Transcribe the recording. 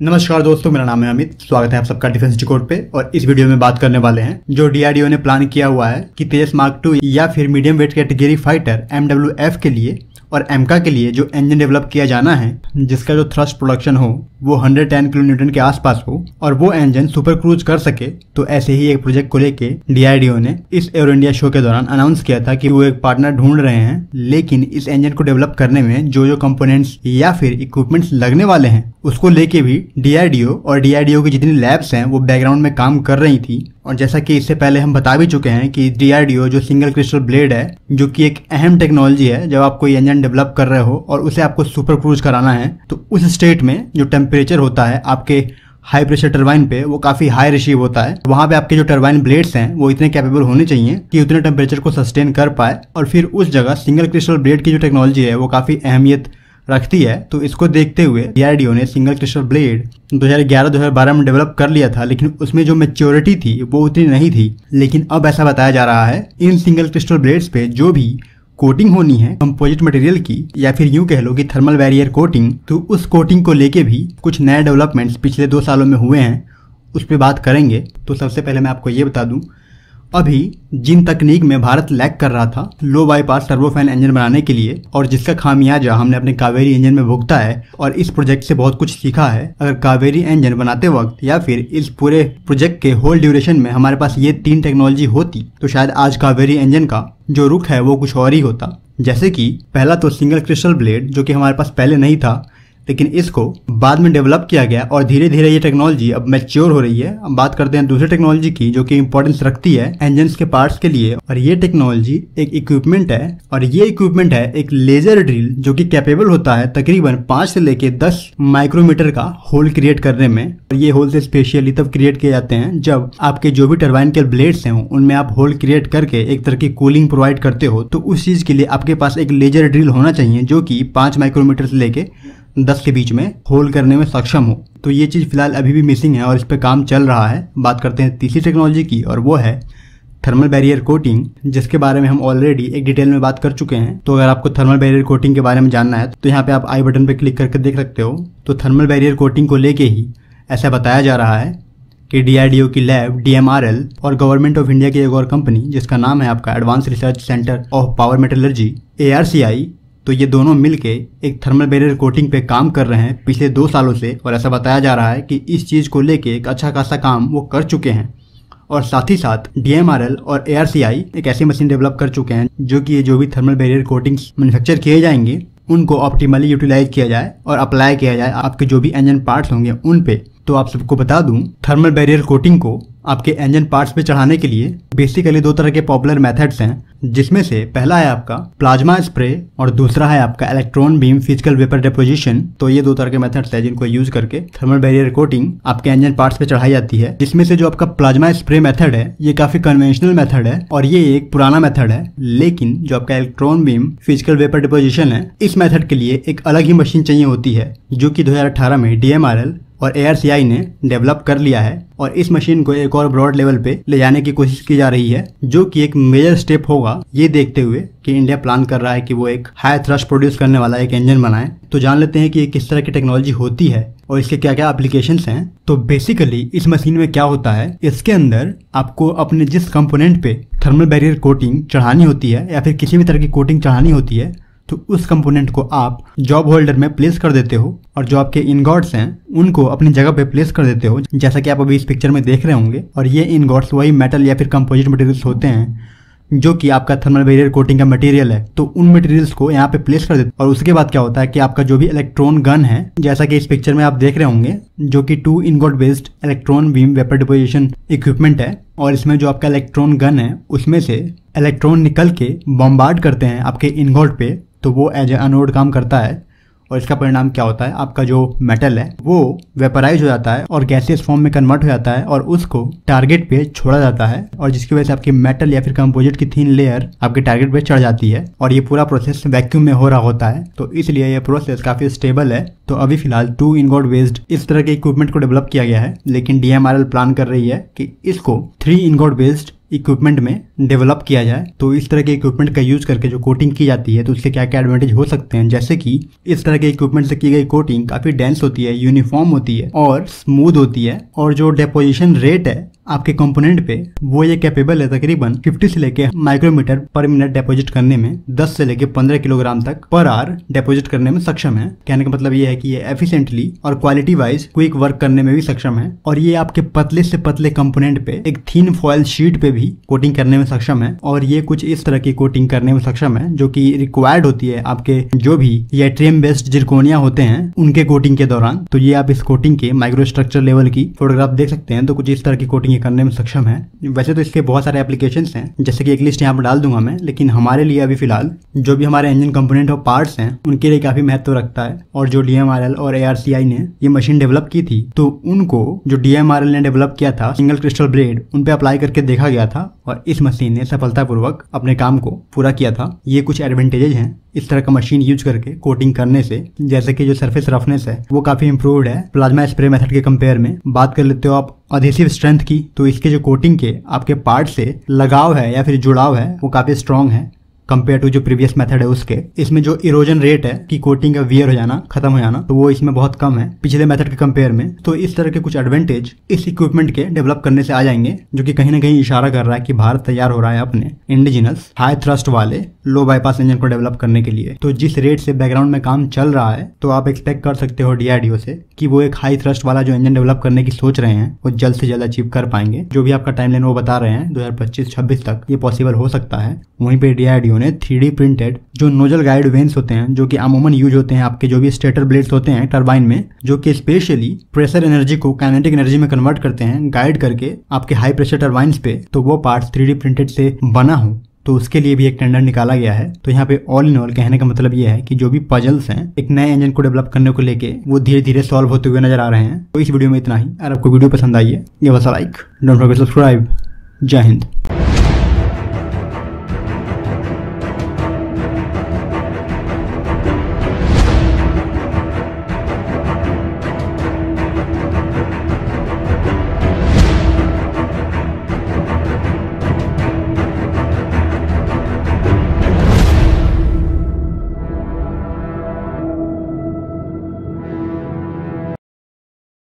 नमस्कार दोस्तों, मेरा नाम है अमित। स्वागत है आप सबका डिफेंस डिकोड पे। और इस वीडियो में बात करने वाले हैं जो डीआरडीओ ने प्लान किया हुआ है कि तेजस मार्क 2 या फिर medium weight category fighter MWF के लिए और एमका के लिए जो इंजन डेवलप किया जाना है, जिसका जो थ्रस्ट प्रोडक्शन हो वो 110 किलो न्यूटन के आसपास हो और वो इंजन सुपर क्रूज कर सके। तो ऐसे ही एक प्रोजेक्ट को लेके डीआरडीओ ने इस एरो इंडिया शो के दौरान अनाउंस किया था कि वो एक पार्टनर ढूंढ रहे हैं, लेकिन इस इंजन को डेवलप करने में जो जो कंपोनेंट्स या फिर इक्विपमेंट्स लगने वाले हैं उसको लेके भी डीआरडीओ की जितनी लैब्स हैं वो बैकग्राउंड में काम कर रही थी। और जैसा कि इससे पहले हम बता भी चुके हैं कि डीआरडीओ जो सिंगल क्रिस्टल ब्लेड है, जो कि एक अहम टेक्नोलॉजी है जब आप कोई इंजन डेवलप कर रहे हो और उसे आपको सुपर क्रूज कराना है, तो उस स्टेट में जो टेम्परेचर होता है आपके हाई प्रेशर टरबाइन पे वो काफी हाई रिसीव होता है। वहां पे आपके जो टरबाइन ब्लेड्स हैं वो इतने कैपेबल होने चाहिए कि उतने टेम्परेचर को सस्टेन कर पाए। और फिर उस जगह सिंगल क्रिस्टल ब्लेड की जो टेक्नोलॉजी है वो काफी अहमियत रखती है। तो इसको देखते हुए डीआरडीओ ने सिंगल क्रिस्टल ब्लेड 2011-2012 में डेवलप कर लिया था, लेकिन उसमें जो मैच्योरिटी थी वो उतनी नहीं थी। लेकिन अब ऐसा बताया जा रहा है इन सिंगल क्रिस्टल ब्लेड्स पे जो भी कोटिंग होनी है कंपोजिट मटेरियल की, या फिर यूं कह लो कि थर्मल बैरियर कोटिंग, तो उस कोटिंग को लेके भी कुछ नए डेवलपमेंट्स पिछले 2 सालों में हुए हैं, उस पर बात करेंगे। तो सबसे पहले मैं आपको ये बता दूं, अभी जिन तकनीक में भारत लैग कर रहा था लो बाईपास टर्बोफैन इंजन बनाने के लिए, और जिसका खामियाजा हमने अपने कावेरी इंजन में भुगता है और इस प्रोजेक्ट से बहुत कुछ सीखा है। अगर कावेरी इंजन बनाते वक्त या फिर इस पूरे प्रोजेक्ट के होल ड्यूरेशन में हमारे पास ये 3 टेक्नोलॉजी होती तो शायद आज कावेरी इंजन का जो रुख है वो कुछ और ही होता। जैसे कि पहला तो सिंगल क्रिस्टल ब्लेड, जो कि हमारे पास पहले नहीं था, लेकिन इसको बाद में डेवलप किया गया और धीरे धीरे ये टेक्नोलॉजी अब मैच्योर हो रही है। अब बात करते हैं दूसरी टेक्नोलॉजी की जो कि इंपॉर्टेंस रखती है इंजन्स के पार्ट्स के लिए, और ये टेक्नोलॉजी एक इक्विपमेंट है। और ये इक्विपमेंट है एक लेजर ड्रिल जो कि कैपेबल होता है तकरीबन 5 से लेके 10 माइक्रोमीटर का होल क्रिएट करने में। और ये होल से स्पेशली तब क्रिएट किए जाते हैं जब आपके जो भी टरबाइन के ब्लेड्स हैं उनमें आप होल क्रिएट करके एक तरह की कूलिंग प्रोवाइड करते हो। तो उस चीज के लिए आपके पास एक लेजर ड्रिल होना चाहिए जो कि 5 माइक्रोमीटर से लेके 10 के बीच में होल करने में सक्षम हो। तो ये चीज़ फिलहाल अभी भी मिसिंग है और इस पे काम चल रहा है। बात करते हैं तीसरी टेक्नोलॉजी की, और वो है थर्मल बैरियर कोटिंग, जिसके बारे में हम ऑलरेडी एक डिटेल में बात कर चुके हैं। तो अगर आपको थर्मल बैरियर कोटिंग के बारे में जानना है तो यहाँ पे आप आई बटन पे क्लिक करके देख सकते हो। तो थर्मल बैरियर कोटिंग को लेके ही ऐसा बताया जा रहा है कि डीआरडीओ की लैब DMRL और गवर्नमेंट ऑफ इंडिया की एक और कंपनी जिसका नाम है आपका advance research centre of power metallurgy ARCI, तो ये दोनों मिलके एक थर्मल बैरियर कोटिंग पे काम कर रहे हैं पिछले 2 सालों से। और ऐसा बताया जा रहा है कि इस चीज़ को लेके एक अच्छा खासा काम वो कर चुके हैं। और साथ ही साथ DMRL और ARCI एक ऐसी मशीन डेवलप कर चुके हैं जो कि ये जो भी थर्मल बैरियर कोटिंग्स मैन्युफैक्चर किए जाएंगे उनको ऑप्टिमली यूटिलाइज किया जाए और अप्लाई किया जाए आपके जो भी इंजन पार्ट्स होंगे उन पे। तो आप सबको बता दूं, थर्मल बैरियर कोटिंग को आपके इंजन पार्ट्स पे चढ़ाने के लिए बेसिकली 2 तरह के पॉपुलर मेथड्स हैं, जिसमें से पहला है आपका प्लाज्मा स्प्रे और दूसरा है आपका electron beam physical vapour deposition. तो ये 2 तरह के मेथड्स हैं जिनको यूज करके थर्मल बैरियर कोटिंग आपके इंजन पार्ट्स पे चढ़ाई जाती है। जिसमें से जो आपका प्लाज्मा स्प्रे मेथड है ये काफी कन्वेंशनल मेथड है और ये एक पुराना मेथड है, लेकिन जो आपका electron beam physical vapour deposition है इस मेथड के लिए एक अलग ही मशीन चाहिए होती है, जो कि 2018 में DMRL और ARCI ने डेवलप कर लिया है। और इस मशीन को एक और ब्रॉड लेवल पे ले जाने की कोशिश की जा रही है, जो कि एक मेजर स्टेप होगा ये देखते हुए कि इंडिया प्लान कर रहा है कि वो एक हाई थ्रस्ट प्रोड्यूस करने वाला एक इंजन बनाए। तो जान लेते हैं कि ये किस तरह की टेक्नोलॉजी होती है और इसके क्या क्या एप्लीकेशंस हैं। तो बेसिकली इस मशीन में क्या होता है, इसके अंदर आपको अपने जिस कंपोनेंट पे थर्मल बैरियर कोटिंग चढ़ानी होती है या फिर किसी भी तरह की कोटिंग चढ़ानी होती है, तो उस कंपोनेंट को आप जॉब होल्डर में प्लेस कर देते हो और जो आपके इनगॉट्स हैं उनको अपनी जगह पे प्लेस कर देते हो, जैसा कि आप अभी इस पिक्चर में देख रहे होंगे। और ये इनगॉट्स वही मेटल या फिर कंपोजिट मटेरियल्स होते हैं जो कि आपका थर्मल बैरियर कोटिंग का मटेरियल है। तो उन मटेरियल्स को यहाँ पे प्लेस कर देते और उसके बाद क्या होता है कि आपका जो भी इलेक्ट्रॉन गन है, जैसा कि इस पिक्चर में आप देख रहे होंगे, जो कि 2 ingot based electron beam vapour deposition equipment है। और इसमें जो आपका इलेक्ट्रॉन गन है उसमें से इलेक्ट्रॉन निकल के बॉम्बार्ड करते हैं आपके इनगॉट पे, तो वो एज ए एनोड काम करता है। और इसका परिणाम क्या होता है, आपका जो मेटल है वो वेपराइज हो जाता है और गैसियस फॉर्म में कन्वर्ट हो जाता है और उसको टारगेट पे छोड़ा जाता है, और जिसकी वजह से आपकी मेटल या फिर कंपोजिट की थिन लेयर आपके टारगेट पे चढ़ जाती है। और ये पूरा प्रोसेस वैक्यूम में हो रहा होता है, तो इसलिए ये प्रोसेस काफी स्टेबल है। तो अभी फिलहाल 2 इनगॉट बेस्ड इस तरह के इक्विपमेंट को डेवलप किया गया है, लेकिन DMRL प्लान कर रही है कि इसको 3 इनगॉट बेस्ड इक्विपमेंट में डेवलप किया जाए। तो इस तरह के इक्विपमेंट का यूज करके जो कोटिंग की जाती है तो उससे क्या क्या एडवांटेज हो सकते हैं, जैसे कि इस तरह के इक्विपमेंट से की गई कोटिंग काफी डेंस होती है, यूनिफॉर्म होती है और स्मूथ होती है, और जो डेपोजिशन रेट है आपके कंपोनेंट पे वो ये कैपेबल है तकरीबन 50 से लेके माइक्रोमीटर पर मिनट डिपॉजिट करने में, 10 से लेके 15 किलोग्राम तक पर आवर डिपॉजिट करने में सक्षम है। कहने का मतलब ये है कि ये एफिशिएंटली और क्वालिटी वाइज क्विक वर्क करने में भी सक्षम है, और ये आपके पतले से पतले कंपोनेंट पे एक थिन फॉयल शीट पे भी कोटिंग करने में सक्षम है। और ये कुछ इस तरह की कोटिंग करने में सक्षम है जो कि रिक्वायर्ड होती है आपके जो भी यट्रियम बेस्ड जिरकोनिया होते हैं उनके कोटिंग के दौरान। तो ये आप इस कोटिंग के माइक्रो स्ट्रक्चर लेवल की फोटोग्राफ देख सकते हैं। तो कुछ इस तरह की कोटिंग करने में सक्षम है। वैसे तो इसके बहुत सारे एप्लीकेशंस हैं, जैसे कि एक लिस्ट यहाँ पर डाल दूंगा मैं, लेकिन हमारे लिए अभी फिलहाल जो भी हमारे इंजन कंपोनेंट और पार्ट्स हैं उनके लिए काफी महत्व रखता है। और जो DMRL और ARCI ने ये मशीन डेवलप की थी तो उनको जो DMRL ने डेवलप किया था सिंगल क्रिस्टल ब्लेड उन पे अप्लाई करके देखा गया था और इस मशीन ने सफलतापूर्वक अपने काम को पूरा किया था। ये कुछ एडवांटेजेस हैं इस तरह का मशीन यूज करके कोटिंग करने से, जैसे कि जो सरफेस रफनेस है वो काफी इंप्रूव्ड है प्लाज्मा स्प्रे मेथड के कंपेयर में। बात कर लेते हो आप अधेसिव स्ट्रेंथ की, तो इसके जो कोटिंग के आपके पार्ट से लगाव है या फिर जुड़ाव है वो काफी स्ट्रांग है कंपेयर टू जो प्रीवियस मेथड है उसके। इसमें जो इरोजन रेट है कि कोटिंग का वियर हो जाना, खत्म हो जाना, तो वो इसमें बहुत कम है पिछले मेथड के कंपेयर में। तो इस तरह के कुछ एडवांटेज इस इक्विपमेंट के डेवलप करने से आ जाएंगे, जो कि कहीं ना कहीं इशारा कर रहा है कि भारत तैयार हो रहा है अपने इंडिजिनस हाई थ्रस्ट वाले लो बाईपास इंजन को डेवलप करने के लिए। तो जिस रेट से बैकग्राउंड में काम चल रहा है तो आप एक्सपेक्ट कर सकते हो DRDO से कि वो एक हाई थ्रस्ट वाला जो इंजन डेवलप करने की सोच रहे हैं वो जल्द से जल्द अचीव कर पाएंगे। जो भी आपका टाइमलाइन वो बता रहे हैं 2025-26 तक ये पॉसिबल हो सकता है। वहीं पे DRDO ने 3D प्रिंटेड जो नोजल गाइड वेंस होते हैं जो कि अमूमन यूज होते हैं आपके जो भी स्टेटर ब्लेड्स होते हैं टरबाइन में, जो कि स्पेशली प्रेशर एनर्जी को काइनेटिक एनर्जी में कन्वर्ट करते हैं गाइड करके आपके हाई प्रेशर टरबाइंस पे, तो वो पार्ट्स 3D प्रिंटेड से बना हो, तो उसके लिए भी एक टेंडर निकाला गया है। तो यहाँ पे ऑल इन ऑल कहने का मतलब ये है कि जो भी पजल्स हैं एक नए इंजन को डेवलप करने को लेके वो धीरे धीरे सॉल्व होते हुए नजर आ रहे हैं। तो इस वीडियो में इतना ही। अगर आपको वीडियो पसंद आई है ये बस लाइक, डोंट फॉरगेट सब्सक्राइब। जय हिंद।